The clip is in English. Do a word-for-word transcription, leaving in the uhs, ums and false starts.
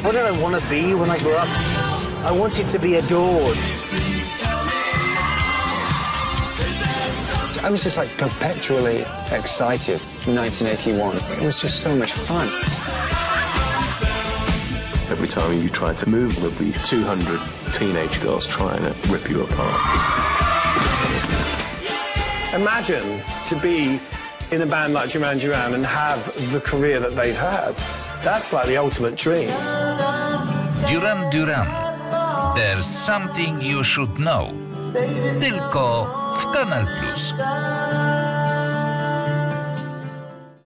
What did I want to be when I grew up? I wanted to be adored. I was just like perpetually excited in nineteen eighty-one. It was just so much fun. Every time you try to move, there'll be two hundred teenage girls trying to rip you apart. Imagine to be in a band like Duran Duran and have the career that they've had. That's like the ultimate dream. Duran Duran. There's something you should know. Tylko w Kanal Plus.